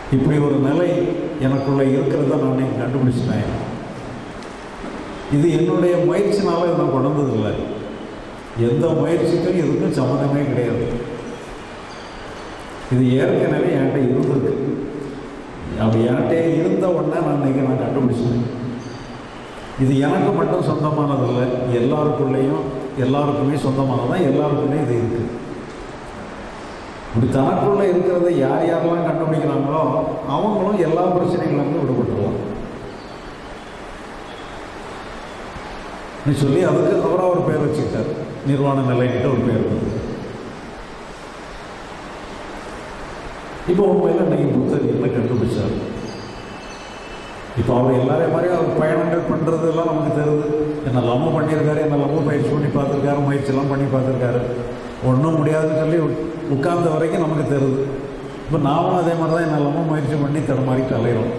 இப்படி ஒரு நிலை எனக்குள்ளே இருக்கிறத நான் கண்டுபிடிச்சிட்டேன். இது என்னுடைய முயற்சினால இதை நான் கொண்டு வந்ததில்லை. எந்த முயற்சிக்கும் எதுக்கும் சம்மந்தமே கிடையாது. இது ஏற்கனவே என்கிட்ட இருந்திருக்கு. அப்படி என்கிட்ட இருந்த உடனே நான் கண்டுபிடிச்சேன். இது எனக்கு மட்டும் சொந்தமானதில்லை, எல்லாருக்குமே சொந்தமானதான். எல்லாருக்குமே இது இருக்குது. இப்படி தனக்குள்ளே இருக்கிறத யாரெல்லாம் கண்டுபிடிக்கிறாங்களோ அவங்களும் எல்லா பிரச்சனைகளுக்கும் விடுபட்டுருவாங்க சொல்லி அதுக்கு அவராக ஒரு பேர் வச்சுக்கிட்டார். நிர்வாண நிலைக்கிட்ட ஒரு பேர் வந்து. இப்போ உண்மையில் இன்னைக்கு புத்தர் என்ன கண்டுபிடிச்சார்? இப்போ அவர் எல்லாரையும் மாதிரி அவர் பயணங்கள் பண்ணுறதெல்லாம் நமக்கு தெரியுது. என்னெல்லாமோ பண்ணியிருக்காரு, என்னெல்லாமோ பயிற்சி பண்ணி பார்த்துருக்காரு, முயற்சியெல்லாம் பண்ணி பார்த்துருக்காரு. ஒன்றும் முடியாதுன்னு சொல்லி உட்கார்ந்த வரைக்கும் நமக்கு தெரியுது. இப்போ நாமும் அதே மாதிரி தான் என்னெல்லாமோ முயற்சி பண்ணி தடமாறிட்டு அலையிறோம்.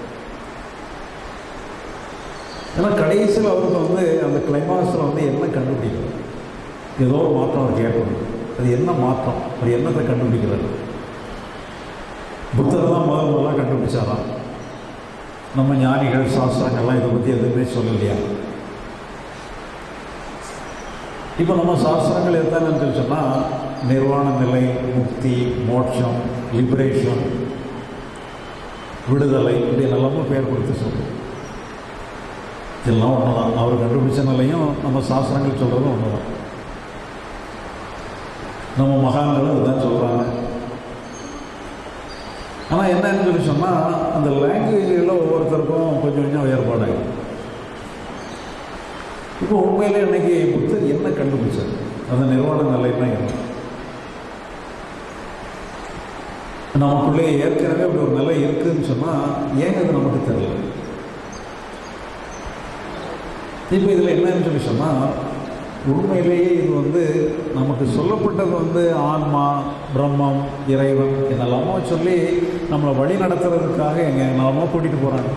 ஏன்னா கடைசியில் அவருக்கு வந்து அந்த கிளைமாக்ஸில் வந்து என்ன கண்டுபிடிக்கிறது? ஏதோ ஒரு மாற்றம் அவர் கேட்கணும். அது என்ன மாற்றம்? அது என்னத்தை கண்டுபிடிக்கிறாரு? புத்தர் தான் முதல்லாம் கண்டுபிடிச்சாராம். நம்ம ஞானிகள் சாஸ்திரங்கள்லாம் இதை பற்றி எதுவுமே சொல்லலையா? இப்போ நம்ம சாஸ்திரங்கள் எத்தானு சொல்லி சொன்னால் நிர்வாண நிலை, முக்தி, மோட்சம், லிபரேஷன், விடுதலை, இப்படி எல்லாமே பேர் கொடுத்து சொல்லுவோம். இதெல்லாம் ஒன்று தான். அவர் கண்டுபிடிச்ச நிலையும் நம்ம சாஸ்திரங்கள் சொல்கிறதும் ஒன்று தான். நம்ம மகான்களும் இதுதான் சொல்கிறாங்க. ஆனால் என்னன்னு சொல்லி சொன்னால் அந்த லாங்குவேஜில் ஒவ்வொருத்தருக்கும் கொஞ்சம் கொஞ்சம் வேறுபாடாகும். இப்போ உண்மையிலே இன்னைக்கு புத்தர் என்ன கண்டுபிடிச்சார்? அந்த நிர்வாண நிலைன்னா என்ன? நமக்குள்ளே ஏற்கனவே அப்படி ஒரு நிலை இருக்குதுன்னு சொன்னால் ஏன் அது நமக்கு தெரியல? இப்போ இதில் என்னன்னு சொல்லி சொன்னால் உண்மையிலேயே இது வந்து நமக்கு சொல்லப்பட்டது வந்து ஆன்மா, பிரம்மம், இறைவன் இதெல்லாமோ சொல்லி நம்மளை வழி நடத்துறதுக்காக எங்கெல்லாமோ கூட்டிகிட்டு போகிறாங்க.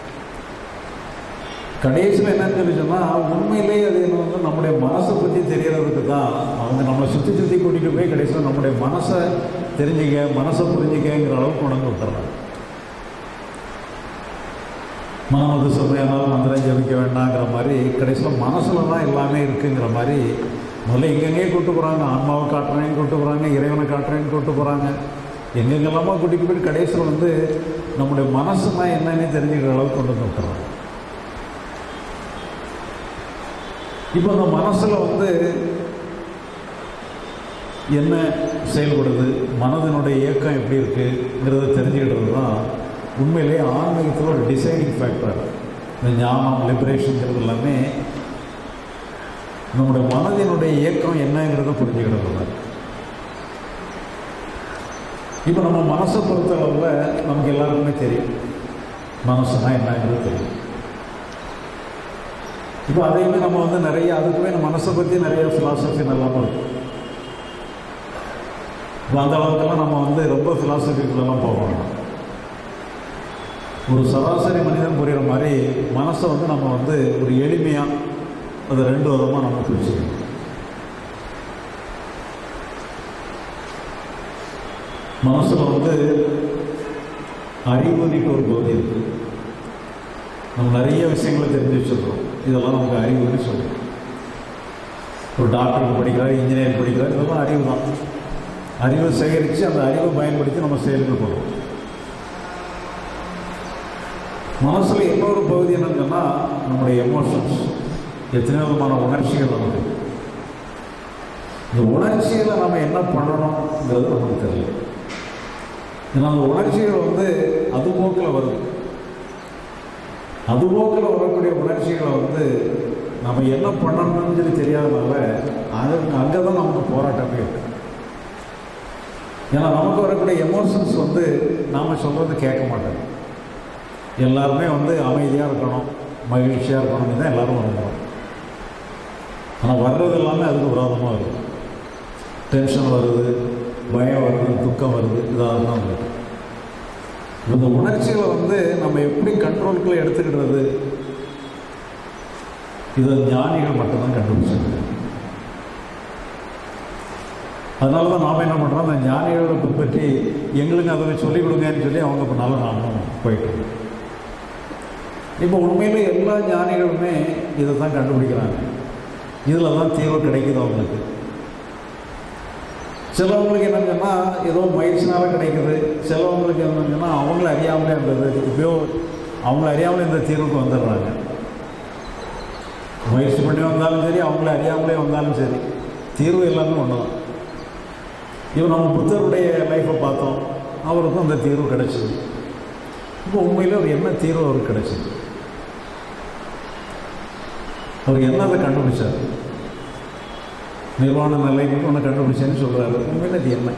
கடைசியில் என்னன்னு சொல்லி சொன்னால் உண்மையிலேயே அது என்ன வந்து நம்முடைய மனசை பற்றி தெரியறதுக்கு தான் அவங்க நம்மளை சுற்றி கூட்டிகிட்டு போய் கடைசியில் நம்முடைய மனசை தெரிஞ்சுக்க, மனசை புரிஞ்சிக்கங்கிற அளவுக்கு கொண்டு வந்து விட்டுறாங்க. மனமது சொல்லையானாலும் மந்திரம் ஜபிக்க வேண்டாங்கிற மாதிரி கடைசியில் மனசில் தான் எல்லாமே இருக்குங்கிற மாதிரி முதல்ல எங்கெங்கே கூப்பிட்டு போகிறாங்க. ஆன்மாவை காட்டுறேன்னு கூப்பிட்டு போகிறாங்க, இறைவனை காட்டுறேன்னு கூப்பிட்டு போகிறாங்க. எங்கெங்கெல்லாமோ கூட்டிகிட்டு போய் கடைசியில் வந்து நம்முடைய மனசு தான் என்னன்னு தெரிஞ்சுக்கிற அளவுக்கு கொண்டு வந்து விட்டுறாங்க. இப்போ அந்த மனசில் வந்து என்ன செயல்படுது, மனதினுடைய இயக்கம் எப்படி இருக்குங்கிறத தெரிஞ்சுக்கிட்டது தான் உண்மையிலேயே ஆன்மீகத்தில் ஒரு டிசைடிங் ஃபேக்டர். இந்த ஞானம், லிபரேஷன்ங்கிறது எல்லாமே நம்முடைய மனதினுடைய இயக்கம் என்னங்கிறத புரிஞ்சுக்கிட்டது தான். இப்போ நம்ம மனசை பொறுத்தளவில் நமக்கு எல்லாருக்குமே தெரியும் மனசுனா என்னங்கிறது தெரியும். இப்போ அதையுமே நம்ம வந்து நிறைய அதுக்குமே நம்ம மனசை பற்றி நிறைய ஃபிலாசபி நல்லாமல் இருக்கும். இப்போ அந்த அளவுக்கெல்லாம் நம்ம வந்து ரொம்ப ஃபிலாசபிக்குள்ளெல்லாம் போகணும். ஒரு சராசரி மனிதன் புரிகிற மாதிரி மனசை வந்து நம்ம வந்து ஒரு எளிமையாக அதை ரெண்டு விதமாக நம்ம பிரிச்சுக்கணும். மனசில் வந்து அறிவுனிட்டு ஒரு பகுதி இருக்குது. நம்ம நிறைய விஷயங்களை தெரிஞ்சு வச்சுருக்கோம். இதெல்லாம் நமக்கு அறிவுன்னு சொல்லுவோம். ஒரு டாக்டருக்கு படிக்கிறார், இன்ஜினியரிங் படிக்கிறார், இதெல்லாம் அறிவு தான். அறிவை சேகரித்து அந்த அறிவை பயன்படுத்தி நம்ம செயல்கள் பண்ணுவோம். மனசில் இன்னொரு பகுதி என்னன்னு சொன்னால் நம்முடைய எமோஷன்ஸ், எத்தனை விதமான உணர்ச்சிகள் நமக்கு. இந்த உணர்ச்சியில் நம்ம என்ன பண்ணணுங்கிறது நமக்கு தெரியல. ஏன்னா அந்த உணர்ச்சிகள் வந்து அதுபோக்கில் வருது. அதுபோக்கில் வரக்கூடிய உணர்ச்சிகளை வந்து நம்ம என்ன பண்ணணும்னு சொல்லி தெரியாதனால அங்கே தான் நமக்கு போராட்டமே இருக்குது. ஏன்னா நமக்கு வரக்கூடிய எமோஷன்ஸ் வந்து நாம் சொல்கிறது கேட்க மாட்டோம். எல்லாருமே வந்து அமைதியாக இருக்கணும், மகிழ்ச்சியாக இருக்கணும்னு தான் எல்லோரும் விரும்புகிறோம். ஆனால் வர்றது எல்லாமே அதுக்கு விரோதமாக வருது. டென்ஷன் வருது, பயம் வருது, துக்கம் வருது, இதாக தான் வருது. இந்த உணர்ச்சிகளை வந்து நம்ம எப்படி கண்ட்ரோலுக்குள்ளே எடுத்துக்கிடுறது, இதை ஞானிகள் மட்டும்தான் கண்டுபிடிச்சாங்க. அதனால தான் நாம் என்ன பண்ணுறோம், அந்த ஞானிகளை பற்றி எங்களுக்கு அதை சொல்லிக் கொடுங்கன்னு சொல்லி அவங்க பின்னால நாமும் போயிட்டு. இப்போ உண்மையிலே எல்லா ஞானிகளுமே இதை தான் கண்டுபிடிக்கிறாங்க. இதில் தான் தீர்வு கிடைக்குது அவங்களுக்கு. சிலவங்களுக்கு என்னன்னு சொன்னால் ஏதோ முயற்சினால் கிடைக்குது, சிலவங்களுக்கு என்னன்னு சொன்னால் அவங்கள அறியாமலே அந்த இப்போயோ அவங்கள அறியாமலே இந்த தீர்வுக்கு வந்துடுறாங்க. முயற்சி பண்ணி வந்தாலும் சரி, அவங்கள அறியாமலே வந்தாலும் சரி, தீர்வு எல்லாமே ஒன்று தான். இப்போ நம்ம புத்தருடைய லைஃப்பை பார்த்தோம், அவருக்கும் அந்த தீர்வு கிடைச்சிது. இப்போ உண்மையில் அவர் என்ன தீர்வு அவருக்கு கிடைச்சிது, அவர் என்னதை கண்டுபிடிச்சார், நிர்வாண நிலைக்கு ஒன்று கண்டுபிடிச்சேன்னு சொல்கிறாரு. உண்மையில் அது என்ன?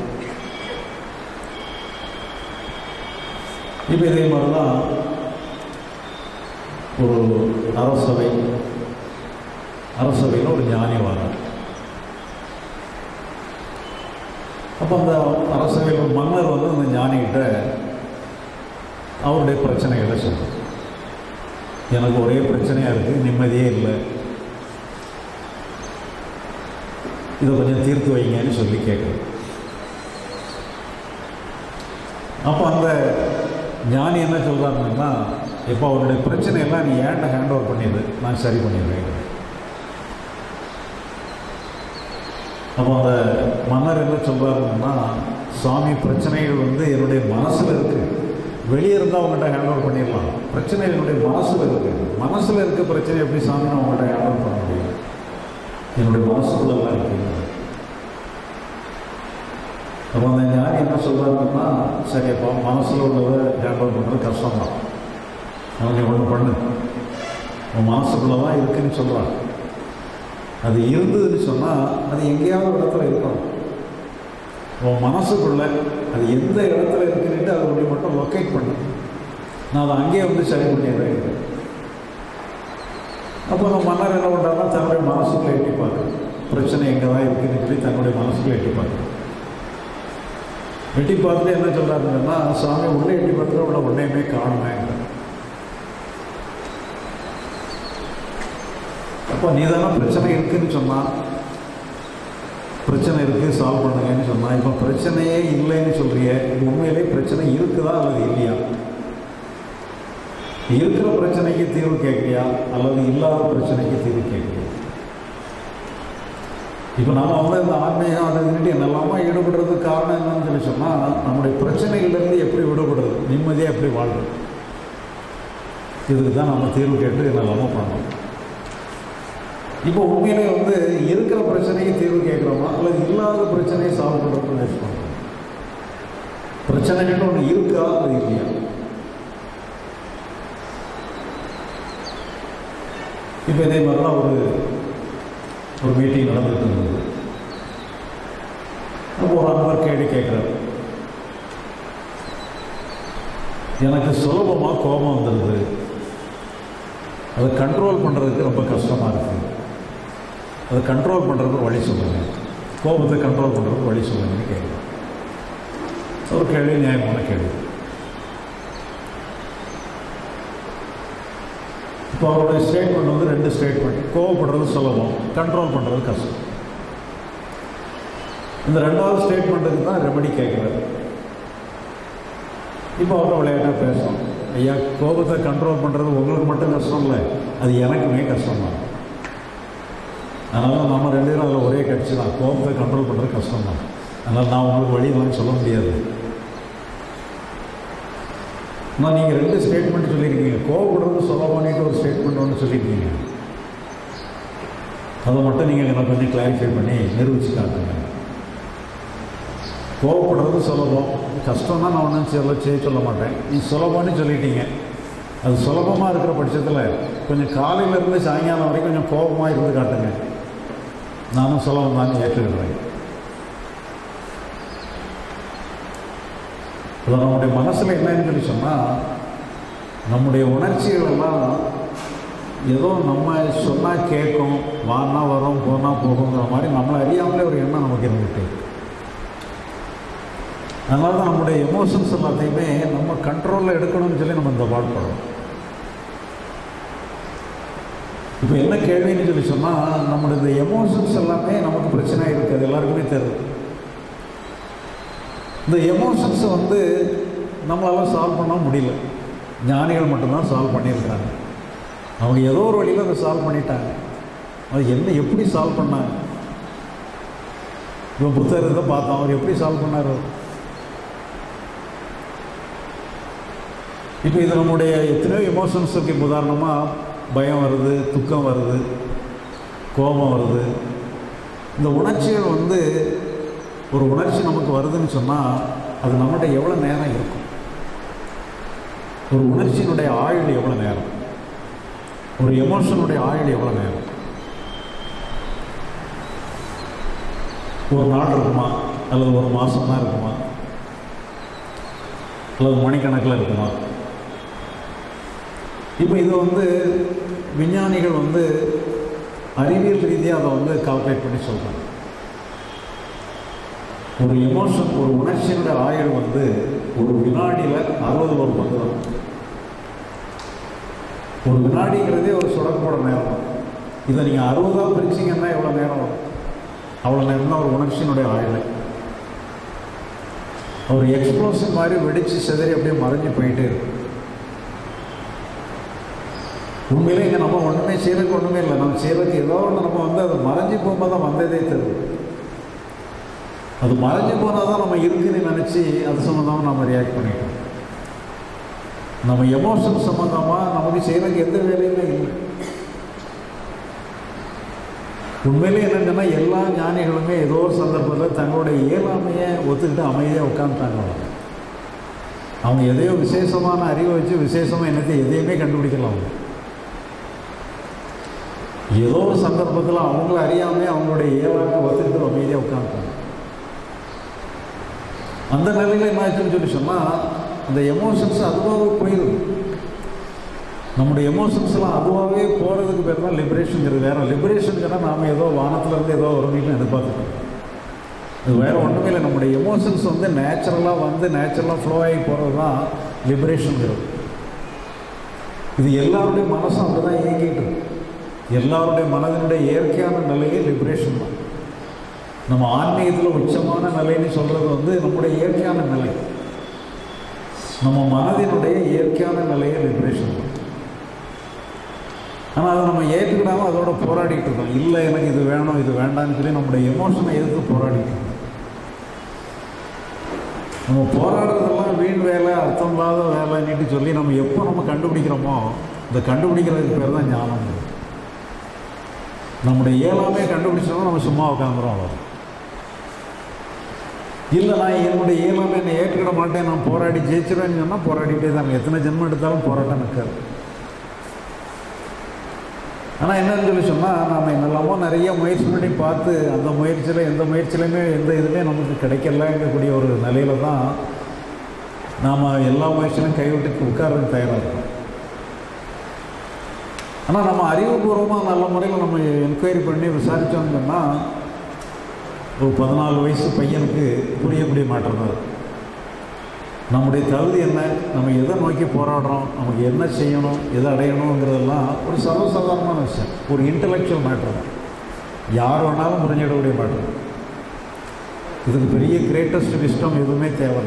இப்போ இதே மாதிரி தான் ஒரு அரசவையில் ஒரு ஞானி வரார். அப்போ அந்த அரசவையில் ஒரு மன்னர் வந்து அந்த ஞானிகிட்ட அவருடைய பிரச்சனைகளை சொல்கிறார். எனக்கு ஒரே பிரச்சனையாக இருக்குது, நிம்மதியே இல்லை, இதை கொஞ்சம் தீர்த்து வைங்கன்னு சொல்லி கேட்குறேன். அப்போ அந்த ஞானி என்ன சொல்கிறாருன்னா, இப்போ அவருடைய பிரச்சனையெல்லாம் நீ ஏன்ட்ட ஹேண்ட் ஓவர் பண்ணிடு, நான் சரி பண்ணிடுறேன். அப்போ அந்த மன்னர் என்ன சொல்கிறாருன்னா, சுவாமி பிரச்சனைகள் வந்து என்னுடைய மனசில் இருக்குது, வெளியே இருந்தால் அவங்கள்ட்ட ஹேண்ட் ஓவர் பண்ணிடலாம், பிரச்சனை என்னுடைய மனசில் இருக்குது, மனசில் இருக்க பிரச்சனை எப்படி சாமி நான் அவங்கள்ட்ட ஹேண்ட் ஓவர் பண்ண முடியும், என்னுடைய மனசுக்குள்ளெல்லாம் இருக்குது. அப்போ அந்த ஞானி என்ன சொல்கிறாருன்னா, சரி அப்போ மனசில் உள்ளதை ஹேண்ட் ஓவர் பண்ணுறது கஷ்டம்தான், அவங்க ஒன்று பண்ணு, உன் மனசுக்குள்ளே தான் இருக்குதுன்னு சொல்கிறான். அது இருந்ததுன்னு சொன்னால் அது எங்கேயாவது இடத்துல இருக்கணும். உன் மனசுக்குள்ளே அது எந்த இடத்துல இருக்குன்னுட்டு அதை அப்படி மட்டும் லொக்கேட் பண்ணு, நான் அதை அங்கேயே வந்து சரி பண்ணிடுறேன். அப்போ அந்த மன்னர் என்ன பண்ணுறாருன்னா, தன்னுடைய மனசுக்குள்ளே எட்டி பார்க்குறேன், பிரச்சனை எங்கே தான் இருக்குதுன்னு சொல்லி தன்னுடைய மனசுக்குள்ளே எட்டி பார்க்குறேன். எட்டி பார்த்துட்டு என்ன சொல்கிறாருன்னா, சாமி உள்ளே எட்டி பார்த்துட்டு உள்ள ஒன்றையுமே காணுமேங்கிற. அப்போ நீ தானே பிரச்சனை இருக்குதுன்னு சொன்னால், பிரச்சனை இருக்குது சால்வ் பண்ணுங்கன்னு சொன்னால், இப்போ பிரச்சனையே இல்லைன்னு சொல்கிறிய, உண்மையிலே பிரச்சனை இருக்குதா அல்லது இல்லையா, இருக்கிற பிரச்சனைக்கு தீர்வு கேட்குறியா அல்லது இல்லாத பிரச்சனைக்கு தீர்வு கேட்குறியா? இப்போ நம்ம வந்து இந்த ஆன்மீகம் அதுன்னுட்டு என்னெல்லாமா ஈடுபடுறதுக்கு காரணம் என்னன்னு சொல்லி சொன்னால், நம்முடைய பிரச்சனைகள்லேருந்து எப்படி விடுபடுறது, நிம்மதியாக எப்படி வாழ்றது, இதுக்கு தான் நம்ம தீர்வு கேட்டு என்னெல்லாமா பண்ணணும். இப்போ உண்மையிலே வந்து இருக்கிற பிரச்சனைக்கு தீர்வு கேட்குறோமா அல்லது இல்லாத பிரச்சனையை சால்வ் பண்ணுறதுக்கு முயற்சி பண்ணுறோம்? பிரச்சனைன்னு ஒன்று இருக்கா அது இல்லையா? இப்போ இதே மாதிரிலாம் ஒரு மீட்டிங் நடந்துட்டு இருந்தது. அப்போ ஒரு அன்பர் கேள்வி கேட்குறாரு, எனக்கு சுலபமாக கோபம் வந்துடுது, அதை கண்ட்ரோல் பண்ணுறதுக்கு ரொம்ப கஷ்டமாக இருக்குது, அதை கண்ட்ரோல் பண்ணுறதுக்கு வழி சொல்லுங்கள், கோபத்தை கண்ட்ரோல் பண்ணுறதுக்கு வழி சொல்லுங்கன்னு கேட்குறேன். ஒரு கேள்வி, நியாயமான கேள்வி. இப்போ அவருடைய ஸ்டேட்மெண்ட் வந்து 2 ஸ்டேட்மெண்ட். கோவப்படுறது சுலபம், கண்ட்ரோல் பண்ணுறது கஷ்டம். இந்த 2வது ஸ்டேட்மெண்ட்டுக்கு தான் ரெமடி கேட்குறாரு. இப்போ அவரை விளையாட்டாக பேசணும், ஐயா கோபத்தை கண்ட்ரோல் பண்ணுறது உங்களுக்கு மட்டும் கஷ்டம் இல்லை, அது எனக்குமே கஷ்டம் தான். அதனால் நம்ம 2 பேரும் அதில் ஒரே கட்சி தான், கோபத்தை கண்ட்ரோல் பண்ணுறது கஷ்டம் தான். அதனால் நான் உங்களுக்கு வழியெல்லாம் சொல்ல முடியாது. ஆனால் நீங்கள் 2 ஸ்டேட்மெண்ட் சொல்லியிருக்கீங்க, கோவப்படுறது சுலபம்னு ஒரு ஸ்டேட்மெண்ட் ஒன்று சொல்லியிருக்கீங்க, அதை மட்டும் நீங்கள் எனக்கு கொஞ்சம் கிளாரிஃபை பண்ணி நிரூபித்து காட்டுங்க. கோவப்படுறது சுலபம், கஷ்டம்னா நான் ஒன்றும் செய்ய மாட்டேன், நீ சுலபம்னு சொல்லிட்டீங்க. அது சுலபமாக இருக்கிற பட்சத்தில் கொஞ்சம் காலையிலேருந்து சாயங்காலம் வரைக்கும் கொஞ்சம் கோபமாக இருந்து காட்டுங்க, நானும் சுலபம் தான் ஏற்றுக்கிறேன். இப்போ நம்முடைய மனசில் என்னன்னு சொல்லி சொன்னால், நம்முடைய உணர்ச்சிகளெல்லாம் ஏதோ நம்ம சொன்னால் கேட்கும், வானா வரும் போனால் போகுங்கிற மாதிரி நம்மளை அறியாமலே ஒரு எண்ணம் நமக்கு இருந்துகிட்டு. அதனால தான் நம்முடைய எமோஷன்ஸ் எல்லாத்தையுமே நம்ம கண்ட்ரோலில் எடுக்கணும்னு சொல்லி நம்ம இந்த பாடுபடுறோம். இப்போ என்ன கேள்வின்னு சொல்லி சொன்னால், நம்மளுடைய இந்த எமோஷன்ஸ் எல்லாமே நமக்கு பிரச்சனையாக இருக்குது, அது எல்லாருக்குமே தெரியுது. இந்த எமோஷன்ஸை வந்து நம்மளால் சால்வ் பண்ண முடியல. ஞானிகள் மட்டும்தான் சால்வ் பண்ணியிருக்கிறாங்க. அவங்க ஏதோ ஒரு வழியில் அதை சால்வ் பண்ணிட்டாங்க. அது என்ன எப்படி சால்வ் பண்ணாங்க? இப்போ புத்தகத்தை பார்த்தோம், அவர் எப்படி சால்வ் பண்ணார்? இப்போ இது நம்முடைய எத்தனையோ எமோஷன்ஸ் இருக்குது. இப்போ உதாரணமாக பயம் வருது, துக்கம் வருது, கோபம் வருது. இந்த உணர்ச்சிகள் வந்து ஒரு உணர்ச்சி நமக்கு வருதுன்னு சொன்னால் அது நம்மகிட்ட எவ்வளோ நேரம் இருக்கும்? ஒரு உணர்ச்சியினுடைய ஆயுள் எவ்வளோ நேரம்? ஒரு எமோஷனுடைய ஆயுள் எவ்வளோ நேரம்? ஒரு நாள் இருக்குமா, அல்லது ஒரு மாதம் தான் இருக்குமா, அல்லது மணிக்கணக்கில் இருக்குமா? இப்போ இது வந்து விஞ்ஞானிகள் வந்து அறிவியல் ரீதியாக அதை வந்து கால்குலேட் பண்ணி சொல்கிறாங்க. ஒரு எமோஷன், ஒரு உணர்ச்சியினுடைய ஆயுள் வந்து ஒரு வினாடியில் 60 பங்கு தான். ஒரு வினாடிங்கிறதே ஒரு சுடக்கோட நேரம். இதை நீங்கள் 60ஆக பிரிச்சிங்கன்னா எவ்வளோ நேரம் வரும்? அவ்வளோ நேரம் தான் ஒரு உணர்ச்சியினுடைய ஆயுள். ஒரு எக்ஸ்ப்ளோஷன் மாதிரி வெடித்து சிதறி அப்படியே மறைஞ்சு போயிட்டே இருக்கும். உண்மையிலே இங்கே நம்ம ஒன்றுமே செய்யறதுக்கு ஒன்றுமே இல்லை. நம்ம செய்யறதுக்கு ஏதோ ஒன்று நம்ம வந்து அது மறைஞ்சி போகும்போது தான் வந்ததே தருது. அது மறைஞ்சு போனால் தான் நம்ம இருக்குன்னு நினச்சி அது சம்மந்தமாக நம்ம ரியாக்ட் பண்ணிட்டோம். நம்ம எமோஷன் சம்மந்தமாக நமக்கு செய்யறதுக்கு எந்த வேலையுமே இல்லை. உண்மையிலே என்னென்னா எல்லா ஞானிகளுமே ஏதோ ஒரு சந்தர்ப்பத்தில் தங்களுடைய இயலாமையை ஒத்துக்கிட்டு அமைதியாக உட்காந்துட்டாங்க. அவங்க எதையோ விசேஷமான அறிவை வச்சு விசேஷமாக என்னத்தை எதையுமே கண்டுபிடிக்கலாம். அவங்க ஏதோ ஒரு சந்தர்ப்பத்தில் அவங்கள அறியாமே அவங்களுடைய இயலாமை ஒத்துக்கிட்டு அமைதியாக உட்காந்துட்டாங்க. அந்த நிலையில் என்ன ஆச்சுன்னு சொல்லி சொன்னால் அந்த எமோஷன்ஸ் அதுவாகவே போயிடும். நம்முடைய எமோஷன்ஸ்லாம் அதுவாகவே போகிறதுக்கு பேர் தான் லிபரேஷனுங்கிறது. வேறு லிபரேஷனுங்கிறத நாம் ஏதோ வானத்துலேருந்து ஏதோ ஒரு மீட்டும் எதிர்பார்த்துட்டோம். அது வேறு ஒன்றுமே இல்லை. நம்முடைய எமோஷன்ஸ் வந்து நேச்சுரலாக வந்து நேச்சுரலாக ஃப்ளோ ஆகி போகிறது தான் லிபரேஷனுங்கிறது. இது எல்லாருடைய மனசும் அப்படி தான் இயங்கிட்டு இருக்கு. எல்லாருடைய மனதினுடைய இயற்கையான நிலையே லிபரேஷன் தான். நம்ம ஆன்மீகத்தில் உச்சமான நிலைன்னு சொல்கிறது வந்து நம்முடைய இயற்கையான நிலை. நம்ம மனதினுடைய இயற்கையான நிலையே லிபரேஷன் தான். ஆனால் அதை நம்ம ஏற்றுக்கிடாமல் அதோட போராடிட்டு இருக்கோம். இல்லை எனக்கு இது வேணும் இது வேண்டாம்னு சொல்லி நம்முடைய எமோஷனை எதிர்த்து போராடிட்டு இருக்கோம். நம்ம போராடுறதெல்லாம் வீண் வேலை, அர்த்தம் இல்லாத வேலைன்னுட்டு சொல்லி நம்ம எப்போ நம்ம கண்டுபிடிக்கிறோமோ இந்த கண்டுபிடிக்கிறதுக்கு பேர் தான் ஞானம். நம்முடைய இயலாமையை கண்டுபிடிச்சோம்னா நம்ம சும்மா உட்காந்துரும். அவ்வளோ இல்லை, நான் என்னுடைய இயலாமை என்னை ஏற்றுக்கிட மாட்டேன், நான் போராடி ஜெயிச்சிருவேன்னு சொன்னால் போராடிட்டே தான். எத்தனை ஜென்மம் எடுத்தாலும் போராட்டம் நிற்காது. ஆனால் என்னன்னு சொல்லி சொன்னால் நாம் என்னெல்லாமோ நிறைய முயற்சி பண்ணி பார்த்து அந்த முயற்சியில் எந்த முயற்சியிலையுமே எந்த இதுவுமே நமக்கு கிடைக்கலங்கக்கூடிய ஒரு நிலையில தான் நாம் எல்லா முயற்சியிலும் கைவிட்டு உட்கார்றதுக்கு தயாராக இருக்கும். ஆனால் நம்ம அறிவுபூர்வமாக நல்ல முறையில் நம்ம என்கொயரி பண்ணி விசாரித்தோம்னு சொன்னால் ஒரு 14 வயசு பையனுக்கு புரியக்கூடிய மாற்றம் தான். நம்முடைய தகுதி என்ன, நம்ம எதை நோக்கி போராடுறோம், நமக்கு என்ன செய்யணும், எதை அடையணுங்கிறதெல்லாம் ஒரு சர்வசாதாரணமான விஷயம். ஒரு இன்டலெக்சுவல் மேட்டர் தான். யார் வேணாலும் புரிஞ்சிடக்கூடிய மேட்டர். இதுக்கு பெரிய கிரேட்டஸ்ட் விஸ்டம் எதுவுமே தேவை.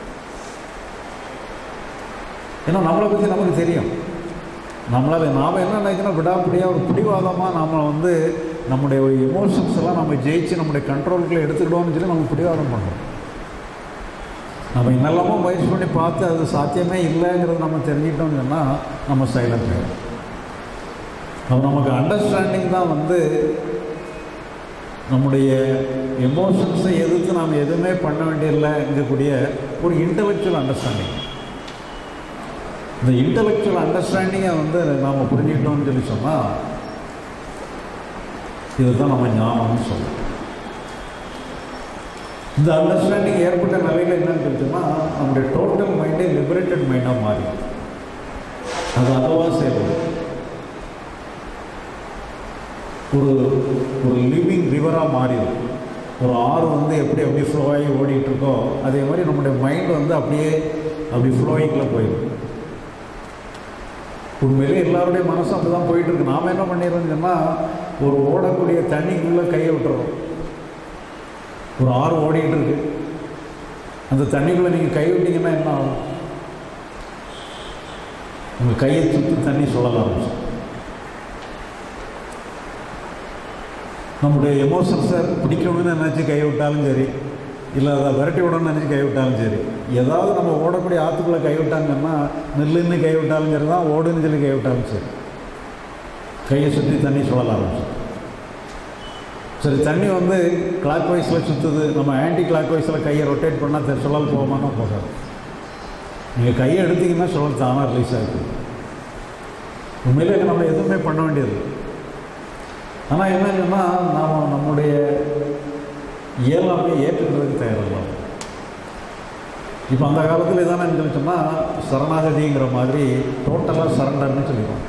ஏன்னா நம்மளை பற்றி நமக்கு தெரியும். நம்மளால் நாம் என்ன நினைக்கணும், விடாப்படியாக ஒரு பிடிவாதமாக நாம் வந்து நம்முடைய எமோஷன்ஸ் எல்லாம் நம்ம ஜெயிச்சு நம்முடைய கண்ட்ரோலுக்குள்ளே எடுத்துக்கிட்டோம்னு சொல்லி நம்ம பிடிவாதம் பண்ணுறோம். நம்ம என்னெல்லாமோ முயற்சி பண்ணி பார்த்து அது சாத்தியமே இல்லைங்கிறது நம்ம தெரிஞ்சுக்கிட்டோம்னு சொன்னால் நம்ம சைலண்ட் ஆகிடும். அது நமக்கு அண்டர்ஸ்டாண்டிங் தான் வந்து நம்முடைய எமோஷன்ஸை எதிர்த்து நாம் எதுவுமே பண்ண வேண்டியதில்லைங்கக்கூடிய ஒரு இன்டலெக்சுவல் அண்டர்ஸ்டாண்டிங். இந்த இன்டலெக்சுவல் அண்டர்ஸ்டாண்டிங்கை வந்து நாம் புரிஞ்சுக்கிட்டோம்னு சொல்லி சொன்னால் இதுதான் நம்ம ஞானம்னு சொல்லலாம். இந்த அண்டர்ஸ்டாண்டிங் ஏற்பட்ட நிலையில் என்னன்னு சொல்லிட்டோம்னா நம்முடைய டோட்டல் மைண்டே லிபரேட்டட் மைண்டாக மாறி அது அதுவாக செயல்படும். ஒரு ஒரு லிவிங் ரிவராக மாறிடும். ஒரு ஆறு வந்து எப்படி ஃப்ளோ ஆகி ஓடிட்டுருக்கோ அதே மாதிரி நம்முடைய மைண்ட் வந்து அப்படி ஃப்ளோயிங்கில் போயிடும். உண்மையிலே எல்லாருடைய மனசும் அப்படி தான் போயிட்டுருக்கு. நாம் என்ன பண்ணிடுறோம்னு சொன்னால் ஒரு ஓடக்கூடிய தண்ணிக்குள்ளே கையை விட்டுறோம். ஒரு ஆறு ஓடிட்டு இருக்கு, அந்த தண்ணிக்குள்ளே நீங்கள் கை விட்டீங்கன்னா என்ன ஆகும்? உங்கள் கையை சுற்றி தண்ணி சுழல ஆரம்பிச்சு. நம்முடைய எமோஷன்ஸை பிடிக்கணும்னு நினச்சி கை விட்டாலும் சரி, இல்லை அதை விரட்டி விடணும்னு நினச்சி கை விட்டாலும் சரி, ஏதாவது நம்ம ஓடக்கூடிய ஆற்றுக்குள்ளே கை விட்டாங்கன்னா நெல்லுன்னு கை விட்டாலும் சரி தான், ஓடுன்னு சொல்லி கை விட்டாலும் சரி, கையை சுற்றி தண்ணி சுழல ஆரம்பிச்சு. சரி, தண்ணி வந்து கிளாக் வைஸில் சுற்றுது, நம்ம ஆன்டி கிளாக் வைஸில் கையை ரொட்டேட் பண்ணால் சுழல் போகாமன்னா போகாது. நீங்கள் கையை எடுத்திங்கன்னா சுழல் தானாக ரிலீஸ் ஆகுது. உண்மையிலே நம்ம எதுவுமே பண்ண வேண்டியது. ஆனால் என்னன்னா நாம் நம்முடைய இயலாமே ஏற்றுக்கிறதுக்கு தயாரில்லை. இப்போ அந்த காலத்தில் எதானு சொல்லி சொன்னால் சரணாகதிங்கிற மாதிரி டோட்டலாக சரண்டர்னு சொல்லிடுவோம்.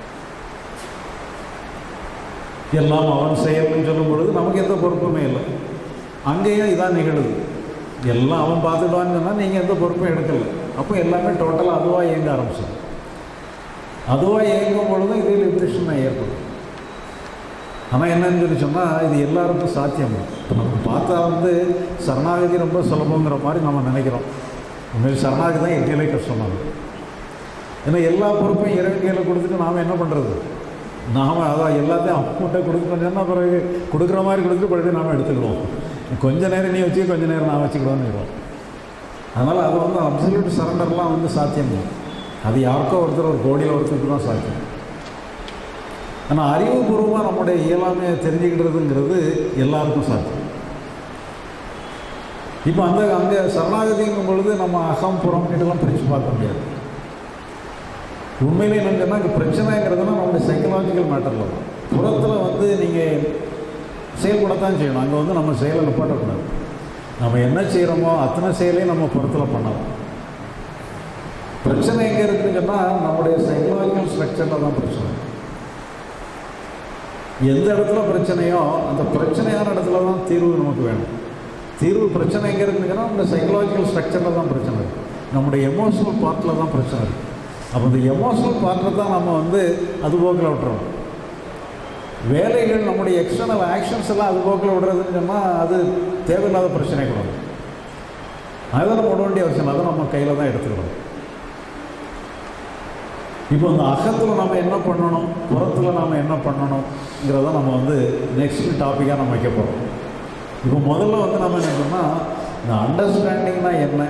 எல்லாம் அவன் செயல்னு சொல்லும் பொழுது நமக்கு எந்த பொறுப்புமே இல்லை. அங்கேயும் இதான் நிகழுது. எல்லாம் அவன் பார்த்துடுவான்னு சொன்னால் நீங்கள் எந்த பொறுப்பும் எடுக்கலை. அப்போ எல்லாமே டோட்டலாக அதுவாக இயங்க ஆரம்பிச்சது. அதுவாக இயங்கும் பொழுது இதே லிபரேஷன் தான் ஏற்படும். ஆனால் என்னன்னு சொல்லி சொன்னால் இது எல்லாருக்கும் சாத்தியம். நம்ம பார்த்தா வந்து சரணாகதி ரொம்ப சுலபங்கிற மாதிரி நம்ம நினைக்கிறோம். உண்மையில் சரணாகதி தான் எங்கேயிலே கஷ்டமாகும். ஏன்னா எல்லா பொறுப்பையும் இறைவன் கையில் கொடுத்துட்டு நாம் என்ன பண்ணுறது? நாம் அதான் எல்லாத்தையும் அவங்ககிட்ட கொடுக்கணும்னு சொன்னால் பிறகு கொடுக்குற மாதிரி கொடுத்துட்டு பிறகு நாம் எடுத்துக்கிடுவோம். கொஞ்சம் நேரம் நீ வச்சு கொஞ்சம் நேரம் நான் வச்சுக்கிடுவோன்னு. அதனால் அது வந்து அப்சல்யூட் சரண்டர்லாம் வந்து சாத்தியம் இல்லை. அது யாருக்கோ ஒருத்தர், ஒரு கோடியில் ஒருத்தருக்கு தான் சாத்தியம். ஆனால் அறிவுபூர்வமாக நம்முடைய இயலாமையை தெரிஞ்சுக்கிட்டதுங்கிறது எல்லாருக்கும் சாத்தியம். இப்போ அங்கே சரணாகதிங்கும் பொழுது நம்ம அகம் புறம் இதெல்லாம் பிரித்து பார்க்க முடியாது. உண்மையிலே என்னன்னு சொன்னால் இங்கே பிரச்சனைங்கிறதுனா நம்மளுடைய சைக்கலாஜிக்கல் மேட்டரில் தான். புறத்தில் வந்து நீங்கள் செயல்படத்தான் செய்யணும். அங்கே வந்து நம்ம செயலை நிப்பாட்டக்கூடாது. நம்ம என்ன செய்கிறோமோ அத்தனை செயலையும் நம்ம புறத்தில் பண்ணலாம். பிரச்சனை எங்கே இருக்குன்னு சொன்னால் நம்முடைய சைக்கலாஜிக்கல் ஸ்ட்ரக்சரில் தான் பிரச்சனை. எந்த இடத்துல பிரச்சனையோ அந்த பிரச்சனையான இடத்துல தான் தீர்வு நமக்கு வேணும். தீர்வு பிரச்சனை எங்கே இருக்குன்னு சொன்னால் நம்ம சைக்கலாஜிக்கல் ஸ்ட்ரக்சரில் தான் பிரச்சனை இருக்குது. நம்முடைய எமோஷனல் பார்ட்டில் தான் பிரச்சனை இருக்குது. அப்போ இந்த எமோஷனல் பார்ட்டில் தான் நம்ம வந்து அது போக்கில் விட்டுறோம். வேலைகள் நம்முடைய எக்ஸ்டர்னல் ஆக்ஷன்ஸ் எல்லாம் அது போக்கில் விடுறதுன்னு சொன்னால் அது தேவையில்லாத பிரச்சனை கூடாது. அதை நம்ம விட வேண்டிய அவசியம். அதை நம்ம கையில் தான் எடுத்துக்கணும். இப்போ இந்த அகத்தில் நம்ம என்ன பண்ணணும், புறத்தில் நாம் என்ன பண்ணணுங்கிறத நம்ம வந்து நெக்ஸ்ட் டாப்பிக்காக நம்ம வைக்க போகிறோம். இப்போ முதல்ல வந்து நம்ம என்ன சொன்னால் இந்த அண்டர்ஸ்டாண்டிங்னா என்ன,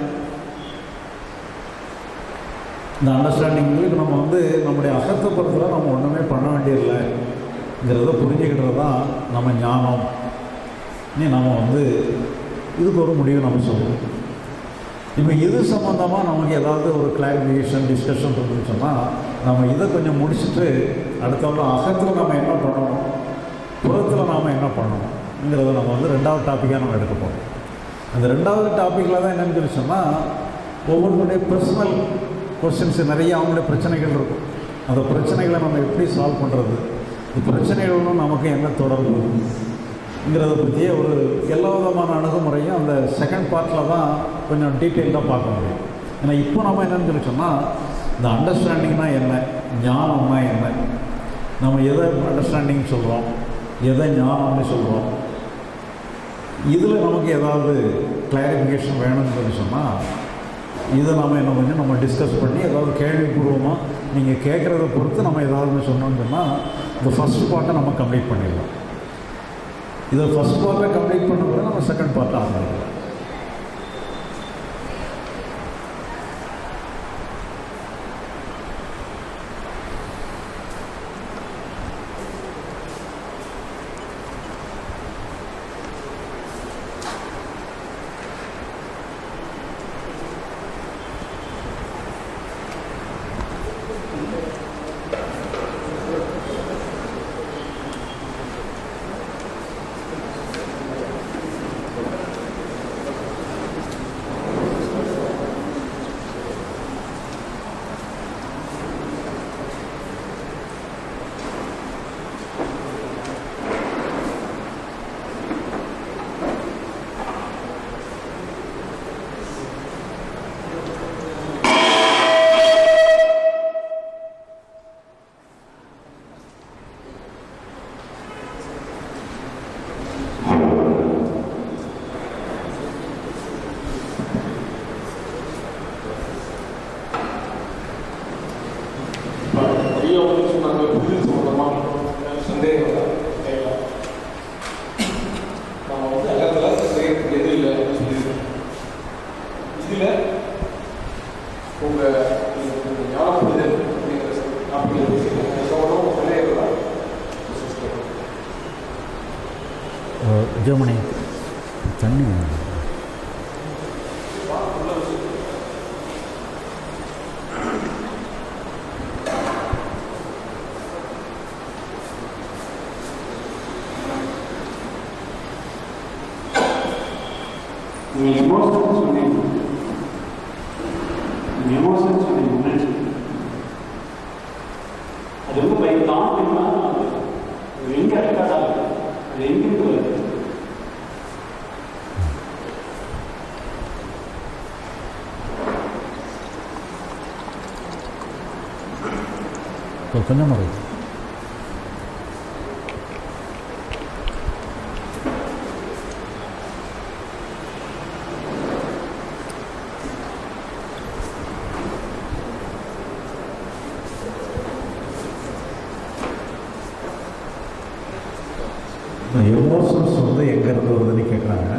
இந்த அண்டர்ஸ்டாண்டிங் இப்போ நம்ம வந்து நம்முடைய அகத்தை புறத்தில் நம்ம ஒன்றுமே பண்ண வேண்டியதில்லைங்கிறத புரிஞ்சுக்கிட்டது தான் நம்ம ஞானம். நம்ம வந்து இதுக்கு ஒரு முடிவு நம்ம சொல்லுவோம். இப்போ இது சம்மந்தமாக நமக்கு ஏதாவது ஒரு கிளாரிஃபிகேஷன் டிஸ்கஷன் இருக்குன்னு சொன்னால் நம்ம இதை கொஞ்சம் முடிச்சுட்டு அடுத்தவங்க அகத்தில் நம்ம என்ன பண்ணணும், புறத்தில் நாம் என்ன பண்ணணுங்கிறத நம்ம வந்து ரெண்டாவது டாப்பிக்காக நம்ம எடுக்க போகிறோம். அந்த ரெண்டாவது டாப்பிக்கில் தான் என்னென்னு சொல்லி சொன்னால் ஒவ்வொருத்தருடைய பர்சனல் கொஸ்டின்ஸ் நிறைய அவங்களுடைய பிரச்சனைகள் இருக்கும். அந்த பிரச்சனைகளை நம்ம எப்படி சால்வ் பண்ணுறது, இந்த பிரச்சனைகளும் நமக்கு என்ன தொடர்புங்கிறத பற்றிய ஒரு எல்லா விதமான அணுகுமுறையும் அந்த செகண்ட் பார்ட்டில் தான் கொஞ்சம் டீட்டெயில்டாக பார்க்க முடியும். ஏன்னா இப்போ நம்ம என்னென்னு சொல்லி சொன்னால் இந்த அண்டர்ஸ்டாண்டிங்னா என்ன, ஞானம்னா என்ன, நம்ம எதை அண்டர்ஸ்டாண்டிங் சொல்கிறோம், எதை ஞானம்னு சொல்கிறோம், இதில் நமக்கு ஏதாவது கிளாரிஃபிகேஷன் வேணும்னு சொல்லி சொன்னால் இதை நாம் என்ன கொஞ்சம் நம்ம டிஸ்கஸ் பண்ணி ஏதாவது கேள்விபூர்வமாக நீங்கள் கேட்குறத பொறுத்து நம்ம ஏதாவது சொன்னோம்னு சொன்னால் இந்த ஃபஸ்ட் பார்ட்டை நம்ம கம்ப்ளீட் பண்ணிடலாம். இதை ஃபஸ்ட் பார்ட்டை கம்ப்ளீட் பண்ண பிறகு நம்ம செகண்ட் பார்ட்டை ஆரம்பிக்கலாம். உங்கள் ஞான புரிதல் அப்படிங்கிற விஷயம் விளையாடலாம். ஜெர்மனி தண்ணி எமோஷன் சொன்னீங்க உணர்ச்சி அது ரொம்ப பை தாட்னா அது எங்கே ரெக்கார்ட் ஆகுது, அது எங்கிருந்து வருது? கொஞ்சம் வருது. எமோஷன்ஸ் வந்து எங்கேருந்து வருதுன்னு கேட்குறாங்க.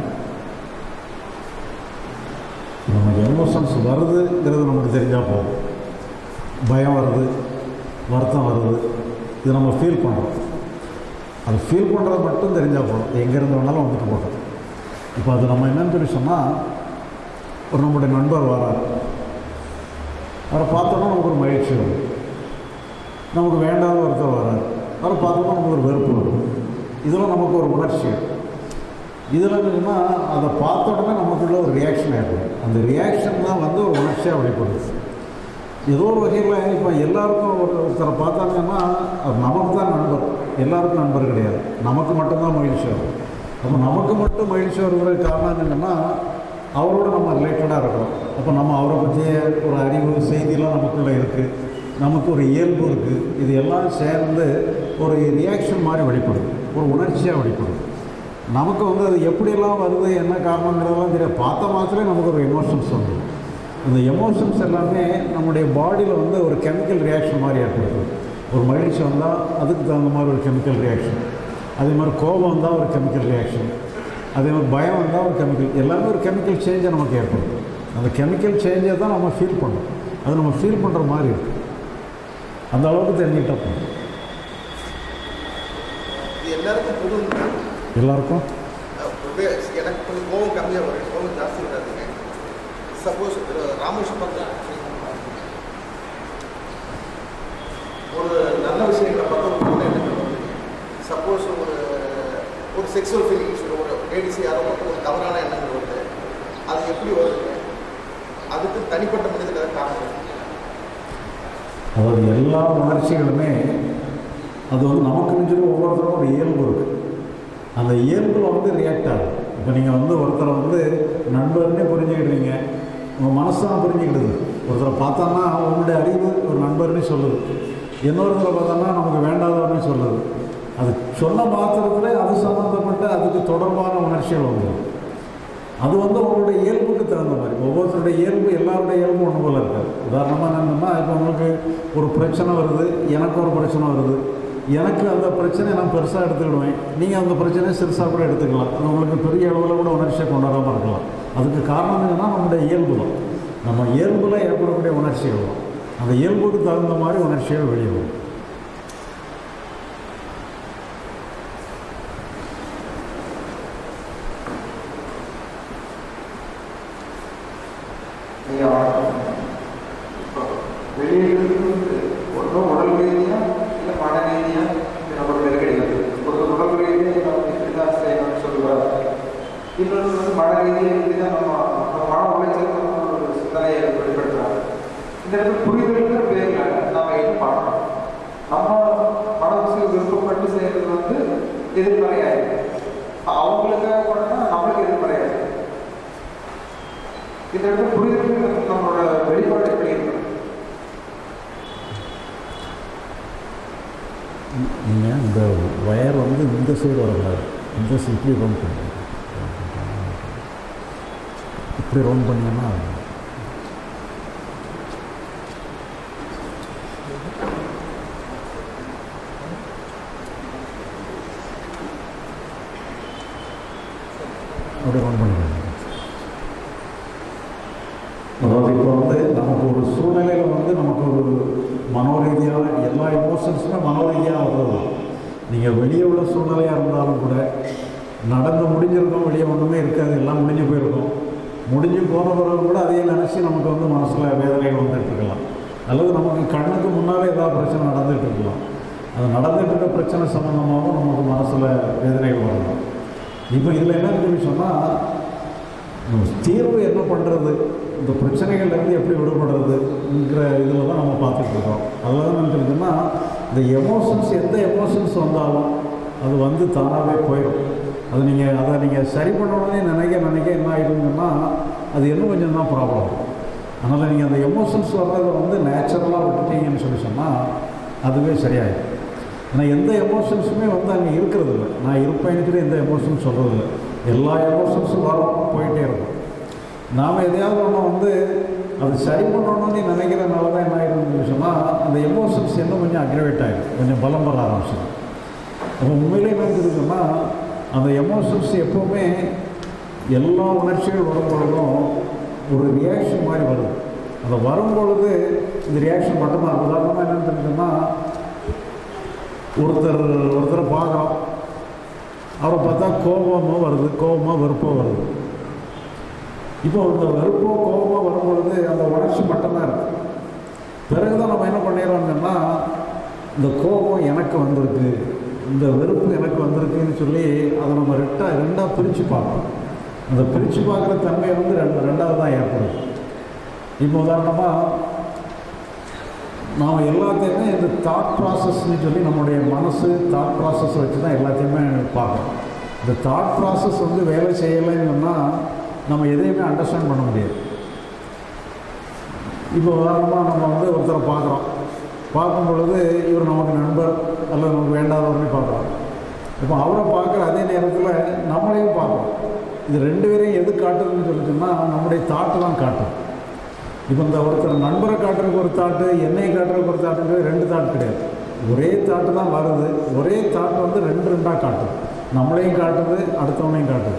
நமக்கு எமோஷன்ஸ் வருதுங்கிறது நமக்கு தெரிஞ்சால் போதும். பயம் வருது, வருத்தம் வருது, இது நம்ம ஃபீல் பண்ணுறோம். அது ஃபீல் பண்ணுறது மட்டும் தெரிஞ்சால் போதும், எங்கேருந்து வேணாலும் வந்துட்டு போட்டோம். இப்போ அது நம்ம என்னன்னு சொல்லி சொன்னால், ஒரு நம்முடைய நண்பர் வரார், அவரை பார்த்தோன்னா நமக்கு ஒரு மகிழ்ச்சி வரும். நமக்கு வேண்டாத ஒருத்தர் வரார், அவரை பார்த்தோன்னா நமக்கு ஒரு வெறுப்பு வரும். இதெல்லாம் நமக்கு ஒரு உணர்ச்சி. இதில் என்னன்னா அதை பார்த்த உடனே நமக்குள்ள ஒரு ரியாக்ஷன் ஏற்படும். அந்த ரியாக்ஷன் தான் வந்து ஒரு உணர்ச்சியாக வெளிப்படுது. ஏதோ ஒரு வகையில் இப்போ எல்லாருக்கும் ஒருத்தரை பார்த்தாங்கன்னா அவர் நமக்கு தான் நண்பர், எல்லாருக்கும் நண்பர் கிடையாது. நமக்கு மட்டும்தான் மகிழ்ச்சி வரும். அப்போ நமக்கு மட்டும் மகிழ்ச்சி வருவதற்கு காரணம் என்னென்னா அவரோட நம்ம ரிலேட்டடாக இருக்கிறோம். அப்போ நம்ம அவரை பற்றிய ஒரு அறிவு செய்தியெல்லாம் நமக்குள்ளே இருக்குது, நமக்கு ஒரு இயல்பு இருக்குது. இது எல்லாம் சேர்ந்து ஒரு ரியாக்ஷன் மாதிரி வெளிப்படுது, ஒரு உணர்ச்சியாக வெளிப்படுது. நமக்கு வந்து அது எப்படியெல்லாம் வருது, என்ன காரணங்கிறதெல்லாம் தெரியாது. பார்த்த மாத்திரமே நமக்கு ஒரு எமோஷன்ஸ் வந்துடும். அந்த எமோஷன்ஸ் எல்லாமே நம்முடைய பாடியில் வந்து ஒரு கெமிக்கல் ரியாக்ஷன் மாதிரி ஏற்படுது. ஒரு மகிழ்ச்சி வந்தால் அதுக்கு தகுந்த மாதிரி ஒரு கெமிக்கல் ரியாக்ஷன், அதே மாதிரி கோபம் வந்தால் ஒரு கெமிக்கல் ரியாக்ஷன், அதே மாதிரி பயம் வந்தால் ஒரு கெமிக்கல், எல்லாமே ஒரு கெமிக்கல் சேஞ்சை நமக்கு ஏற்படுது. அந்த கெமிக்கல் சேஞ்சை தான் நம்ம ஃபீல் பண்ணுறோம். அது நம்ம ஃபீல் பண்ணுற மாதிரி இருக்குது. அந்த அளவுக்கு தெரிஞ்சுக்கிட்டா போதும். எல்லாருக்கும் புது எல்லாருக்கும் எனக்கு கொஞ்சம் கோபம் கம்மியாக வரும், கோபம் ஜாஸ்தி வராதுங்க. சப்போஸ் ராமகிருஷ்ணன் பார்த்தா ஒரு நல்ல விஷயங்களை பார்த்தா ஒரு எண்ணங்கள் வருது. சப்போஸ் ஒரு செக்ஸுவல் ஃபீலிங்ஸ், ஒரு லேடிஸ் யாரோ மட்டும் ஒரு தவறான எண்ணங்கள் வருது, அது எப்படி வருதுங்க? அதுக்கு தனிப்பட்ட மனிதனுக்கு காரணம். அதாவது எல்லா உணர்ச்சிகளுமே அது வந்து நமக்கு நினைச்சது ஒவ்வொருத்தரும் ஒரு இயல்பு இருக்குது. அந்த இயல்பில் வந்து ரியாக்ட் ஆகும். இப்போ நீங்கள் வந்து ஒருத்தரை வந்து நண்பர்னே புரிஞ்சுக்கிடுறீங்க, உங்கள் மனசு தான் புரிஞ்சுக்கிடுது. ஒருத்தரை பார்த்தோன்னா உங்களுடைய அறிவு ஒரு நண்பர்னே சொல்லுது, இன்னொருத்தரை பார்த்தோன்னா நமக்கு வேண்டாதவர்னே சொல்லுது. அது சொன்ன மாத்திரத்தில் அது சம்மந்தப்பட்ட அதுக்கு தொடர்பான உணர்ச்சிகள் வந்து அது வந்து உங்களுடைய இயல்புக்கு தகுந்த மாதிரி. ஒவ்வொருத்தருடைய இயல்பு எல்லாருடைய இயல்பும் ஒன்று போல் இருக்காது. உதாரணமாக என்னென்னா, இப்போ உங்களுக்கு ஒரு பிரச்சனை வருது, எனக்கு ஒரு பிரச்சனை வருது, எனக்கு அந்த பிரச்சனையை நான் பெருசாக எடுத்துக்கிடுவேன், நீங்கள் அந்த பிரச்சனையை சிறுசாக கூட எடுத்துக்கலாம். அது உங்களுக்கு பெரிய அளவில் கூட உணர்ச்சியை கொண்டாடாமல் இருக்கலாம். அதுக்கு காரணம் என்னன்னா நம்முடைய இயல்பு தான். நம்ம இயல்பில் ஏற்படக்கூடிய உணர்ச்சிகள் தான். அந்த இயல்புக்கு தகுந்த மாதிரி உணர்ச்சிகள் வெளியே வரும். வெளியிலிருந்து ஒன்றும் உடல் ரீதியாக இல்லை மன ரீதியாக நம்மளோட நெருக்கடிகள். ஒரு உடல் ரீதியாக நம்ம இப்படி தான் செய்யணும்னு சொல்லுவார். இன்னொன்று வந்து மன ரீதியாக இப்படி தான் நம்ம மன உளைச்சல் ஒரு சிந்தனையை வெளிப்படுத்துகிறாங்க. இந்த இடத்துல புரிதலுங்கிற பேரில் நம்ம என்ன பண்ணணும்? நம்ம மனசு விருப்பப்பட்டு செய்கிறது வந்து எதிர்மறையாயிருக்கு. அவங்களுக்காக பண்ணால் நம்மளுக்கு எதிர்மறையாயிருக்கு. இந்த இடத்துல புரிதல் நம்மளோட வெளிப்பாடு எப்படி இருக்கணும்? நீங்கள் இந்த வயர் வந்து இந்த சைடு வரக்கூடாது, இந்த இப்படி ரவுண்ட் பண்ணுங்க. இப்படி ரவுண்ட் பண்ணிங்கன்னா அப்படி ரவுண்ட் பண்ணிக்கலாம். அதாவது இப்போ வந்து நமக்கு ஒரு நீங்கள் வெளியே உள்ள சூழ்நிலையாக இருந்தாலும் கூட நடந்து முடிஞ்சிருக்கோம், வெளியே ஒன்றுமே இருக்காது, எல்லாம் முடிஞ்சு போயிருக்கோம். முடிஞ்சு போன பிறகு கூட அதையே நினச்சி நமக்கு வந்து மனசில் வேதனைகள் வந்துட்டு இருக்கலாம். அல்லது நமக்கு கண்ணுக்கு முன்னாலே ஏதாவது பிரச்சனை நடந்துகிட்டு இருக்கலாம். அது நடந்துகிட்டு இருக்க பிரச்சனை சம்மந்தமாகவும் நமக்கு மனசில் வேதனைகள் வரலாம். இப்போ இதில் என்னன்னு சொல்லி சொன்னால், தீர்வு என்ன பண்ணுறது, இந்த பிரச்சனைகள்லேருந்து எப்படி விடுபடுறதுங்கிற இதில் தான் நம்ம பார்த்துட்ருக்கோம். அதில் தான் என்ன இருக்குன்னா, இந்த எமோஷன்ஸ் எந்த எமோஷன்ஸ் வந்தாலும் அது வந்து தானாகவே போயிடும். அதை நீங்கள் சரி பண்ணணுன்னே நினைக்க என்ன ஆகிடுங்கன்னா அது இன்னும் கொஞ்சம் தான் ப்ராப்ளம் ஆகும். அதனால் நீங்கள் அந்த எமோஷன்ஸ் வர்றதை வந்து நேச்சுரலாக விட்டுட்டீங்கன்னு சொல்லி சொன்னால் அதுவே சரியாயிடும். ஏன்னா எந்த எமோஷன்ஸுமே வந்து அங்கே இருக்கிறது இல்லை. நான் இருப்பேன்னு எந்த எமோஷன்ஸ் சொல்கிறது இல்லை. எல்லா எமோஷன்ஸும் வரும், போயிட்டே இருக்கும். நாம் எதையாவது ஒன்று வந்து அது சரி பண்ணணும்னு நினைக்கிறதுனால தான் என்ன ஆகிடும்னு சொன்னால் அந்த எமோஷன்ஸ் இன்னும் கொஞ்சம் அக்ரிவேட் ஆகிடும், கொஞ்சம் பலம் பெற ஆரம்பிச்சிடும். அப்போ உண்மையிலே என்ன இருக்குதுன்னா, அந்த எமோஷன்ஸ் எப்போவுமே எல்லா உணர்ச்சிகள் வரும்பொழுதும் ஒரு ரியாக்ஷன் மாதிரி வருது. அதை வரும்பொழுது இந்த ரியாக்ஷன் மட்டும்தான். உதாரணமாக என்னென்னு தெரிஞ்சுன்னா, ஒருத்தரை பார்க்குறோம், அவரை பார்த்தா கோபமாக வருது, கோபமாக வெறுப்போ வருது. இப்போ இந்த வெறுப்போ கோபமாக வரும்பொழுது அந்த உணர்ச்சி மட்டும்தான் இருக்குது. பிறகுதான் நம்ம என்ன பண்ணிடுறோம்னா, இந்த கோபம் எனக்கு வந்திருக்கு, இந்த வெறுப்பு எனக்கு வந்திருக்குன்னு சொல்லி அதை நம்ம ரெண்டாக பிரித்து பார்க்கணும். அந்த பிரித்து பார்க்குற தன்மை வந்து ரெண்டாவது தான் ஏற்படும். இப்போ உதாரணமாக நாம் எல்லாத்தையுமே இந்த தாட் ப்ராசஸ்ன்னு சொல்லி நம்முடைய மனசு தாட் ப்ராசஸ் வச்சு தான் எல்லாத்தையுமே பார்க்குறோம். இந்த தாட் ப்ராசஸ் வந்து வேலை செய்யலைன்னு சொன்னால் நம்ம எதையுமே அண்டர்ஸ்டாண்ட் பண்ண முடியாது. இப்போ உதாரணமாக நம்ம வந்து ஒருத்தரை பார்க்கும் பொழுது இவர் நமக்கு நண்பர் அல்லது நமக்கு வேண்டாதவர்னே பார்க்குறோம். இப்போ அவரை பார்க்குற அதே நேரத்தில் நம்மளையும் பார்க்குறோம். இது ரெண்டு பேரையும் எது காட்டுதுன்னு சொல்லிச்சுன்னா நம்முடைய தாட்டு தான் காட்டும். இப்போ இந்த ஒருத்தர் நண்பரை காட்டுறதுக்கு ஒரு தாட்டு, என்னை காட்டுறதுக்கு ஒரு தாட்டுங்கிறது ரெண்டு தாட்டு கிடையாது. ஒரே தாட்டு தான் வருது. ஒரே தாட்டு வந்து ரெண்டாக காட்டுது. நம்மளையும் காட்டுது, அடுத்தவனையும் காட்டுது.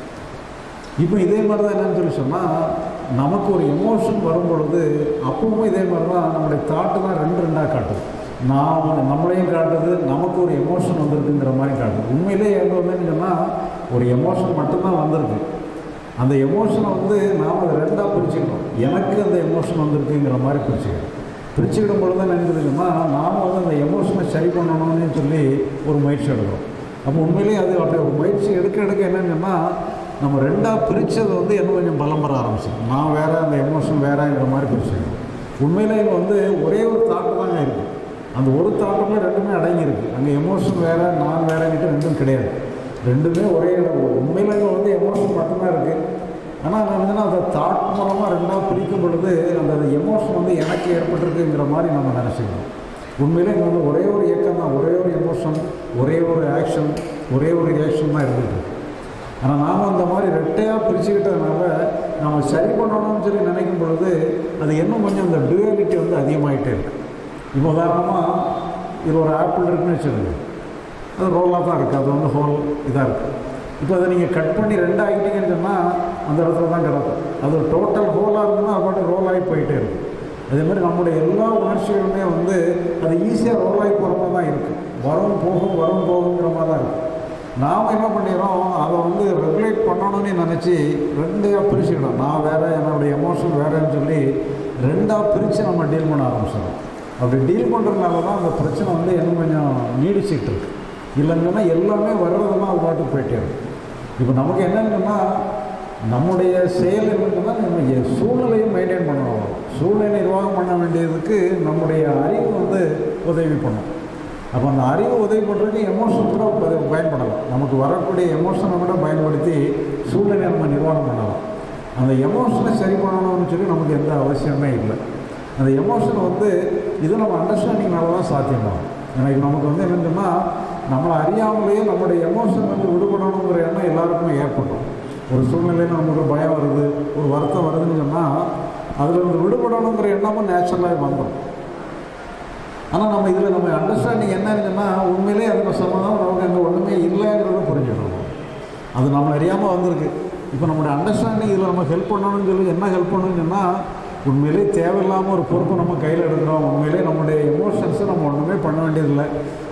இப்போ இதே மாதிரி தான் என்னன்னு சொல்லி சொன்னால், நமக்கு ஒரு எமோஷன் வரும்பொழுது அப்பவும் இதே மாதிரி தான் நம்முடைய தாட்டு தான் ரெண்டாக காட்டுது. நம்மளையும் காட்டுது, நமக்கு ஒரு எமோஷன் வந்திருக்குங்கிற மாதிரி காட்டுது. உண்மையிலே எங்கே வந்தேன்னு சொன்னால் ஒரு எமோஷன் மட்டும்தான் வந்திருக்கு. அந்த எமோஷனை வந்து நாம் அதை ரெண்டாக பிரிச்சுக்கணும். எனக்கு அந்த எமோஷன் வந்திருக்குங்கிற மாதிரி பிரிச்சுக்கிடும் பொழுது தான் நினைக்கிறதுன்னா நாம் வந்து அந்த எமோஷனை சரி பண்ணணும்னு சொல்லி ஒரு முயற்சி எடுக்கிறோம். அப்போ உண்மையிலேயே அது அப்படி ஒரு முயற்சி எடுக்க என்னன்னு சொன்னால் நம்ம ரெண்டாக பிரித்தது வந்து இன்னும் கொஞ்சம் பலம் பெற ஆரம்பிச்சிடும். நான் வேறு, அந்த எமோஷன் வேறுங்கிற மாதிரி பிரிச்சுக்கணும். உண்மையிலே இங்கே வந்து ஒரே ஒரு தாட்டு தாங்க இருக்குது. அந்த ஒரு தாட்டுமே ரெண்டுமே அடங்கியிருக்கு. அங்கே எமோஷன் வேறு, நான் வேறுங்கிட்ட ரெண்டும் கிடையாது. ரெண்டுமே ஒரே உண்மையில் இங்கே வந்து எமோஷன் மட்டும்தான் இருக்குது. ஆனால் நான் வந்து அதை தாட் மூலமாக ரெண்டாக பிரிக்கும் பொழுது அந்த எமோஷன் வந்து எனக்கு ஏற்பட்டிருக்குங்கிற மாதிரி நம்ம நினச்சிக்கணும். உண்மையிலே இங்கே வந்து ஒரே ஒரு இயக்கம் தான், ஒரே ஒரு எமோஷன், ஒரே ஒரு ஆக்ஷன், ஒரே ஒரு ரியாக்ஷன் தான் இருந்துகிட்டு. ஆனால் நாம் அந்த மாதிரி ரெட்டையாக பிரிச்சுக்கிட்டதுனால நம்ம சரி பண்ணணும்னு சொல்லி நினைக்கும் பொழுது அது இன்னும் கொஞ்சம் இந்த டுவாலிட்டி வந்து அதிகமாகிட்டே இருக்குது. இப்போ உதாரணமாக இது ஒரு ஆப்பிள் இருக்குன்னு வச்சுருங்க, அது ரோலாக தான் இருக்குது, அது வந்து ஹோல் இதாக இருக்குது. இப்போ அதை நீங்கள் கட் பண்ணி ரெண்டாகிட்டீங்கன்னு சொன்னால் அந்த இடத்துல தான் கிடக்கும். அது டோட்டல் ஹோலாக இருக்குன்னா அது பாட்டு ரோல் ஆகி போயிட்டே இருக்கும். அதே மாதிரி நம்முடைய எல்லா உணர்ச்சிகளுமே வந்து அது ஈஸியாக ரோல் ஆகி போகிற மாதிரி தான் இருக்குது. வரும் போகுங்கிற மாதிரி தான் இருக்குது. நாம் என்ன பண்ணிடுறோம், அதை வந்து ரெகுலேட் பண்ணணும்னு நினச்சி ரெண்டாக பிரிச்சுக்கணும். நான் வேறு, என்னுடைய எமோஷன் வேறுன்னு சொல்லி ரெண்டாக பிரித்து நம்ம டீல் பண்ண ஆரம்பிச்சிடும். அப்படி டீல் பண்ணுறதுனால தான் அந்த பிரச்சனை வந்து இன்னும் கொஞ்சம் நீடிச்சிட்டு இருக்கு. இல்லைங்கன்னா எல்லாமே வர்றதெல்லாம் அது பாட்டுக்கு போயிட்டே இருக்கும். இப்போ நமக்கு என்னன்னா நம்முடைய செயல் என்னன்னா நம்ம சூழ்நிலையும் மெயின்டைன் பண்ணணும். சூழ்நிலை நிர்வாகம் பண்ண வேண்டியதுக்கு நம்முடைய அறிவு வந்து உதவி பண்ணும். அப்போ அந்த அறிவு உதவி பண்ணுறதுக்கு எமோஷன் கூட பயன்படலாம். நமக்கு வரக்கூடிய எமோஷனை கூட பயன்படுத்தி சூழ்நிலையை நம்ம நிர்வாகம் பண்ணலாம். அந்த எமோஷனை சரி பண்ணணும்னு சொல்லி நமக்கு எந்த அவசியமே இல்லை. அந்த எமோஷன் வந்து இது நம்ம அண்டர்ஸ்டாண்டிங்னால தான் சாத்தியமாகும். எனக்கு நமக்கு வந்து என்னென்னா நம்மளை அறியாமலேயே நம்மளுடைய எமோஷன் வந்து விடுபடணுங்கிற எண்ணம் எல்லாருக்குமே ஏற்படும். ஒரு சூழ்நிலையில் நமக்கு பயம் வருது, ஒரு வருத்தம் வருதுன்னு சொன்னால் அதில் வந்து விடுபடணுங்கிற எண்ணமும் நேச்சுரலாக வந்துடும். ஆனால் நம்ம இதில் நம்ம அண்டர்ஸ்டாண்டிங் என்னன்னு சொன்னால் உண்மையிலே அதில் சொன்னதான் நமக்கு அங்கே ஒன்றுமே இல்லைங்கிறத புரிஞ்சுக்கணும். அது நம்மளை அறியாமல் வந்திருக்கு. இப்போ நம்மளுடைய அண்டர்ஸ்டாண்டிங் இதில் நம்ம ஹெல்ப் பண்ணணும்னு சொல்லி என்ன ஹெல்ப் பண்ணணும்னு சொன்னால் உண்மையிலே தேவையில்லாமல் ஒரு பொறுப்பை நம்ம கையில் எடுக்கிறோம். உண்மையிலே நம்முடைய எமோஷன்ஸை நம்ம ஒன்றுமே பண்ண வேண்டியதில்லை.